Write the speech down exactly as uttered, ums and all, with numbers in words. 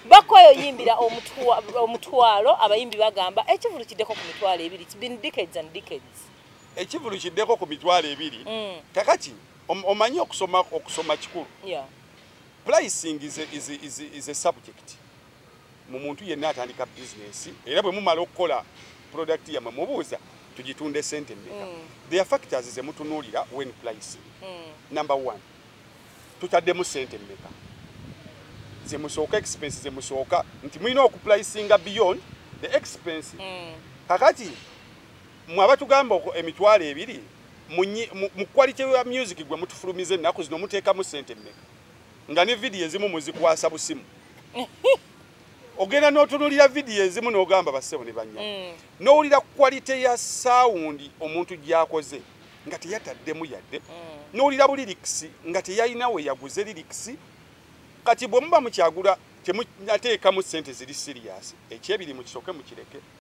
bakoyo yimbira omutwalo abayimbi bagamba ekivulu kiddeko ku mitwalo ebiri. It's been decades and decades. Ekivulu kiddeko ku mitwalo ebiri. Kakati omanyi okusoma okusoma kikulu. Yeah. Pricing is a, is a, is a, is a subject. Mu muntu yenna atandika business era bwe mumala okukola product ya mubuuza tugitunde sente mmeka. Mm. There are factors ze mutunuulira when pricing. Mm. Number one, tutaddemu sente mmeka. Ze musooka expense ze musooka nti mulina okupricinga beyond the expense. Mm. Kakati mu abatugamba emitwalo ebiri mu quality ya music gwe mutufulumize ennaku zino muteekamu sente mmeka. Nga ne video ezimu muzikwasa busimu. Ogenda n'otunulira video ezimu n'ogamba bassebo ne banya. Mm. N'owulira quality ya sound omuntu gy'akoze nga teyataddemu yadde. Mm. N'owulira bu lyrics nga teyalina we yaguze lyrics. Kati bwe muba mukyagula temunateekamu ssente ziri serious. Ekyebiri mukisooke mukireke.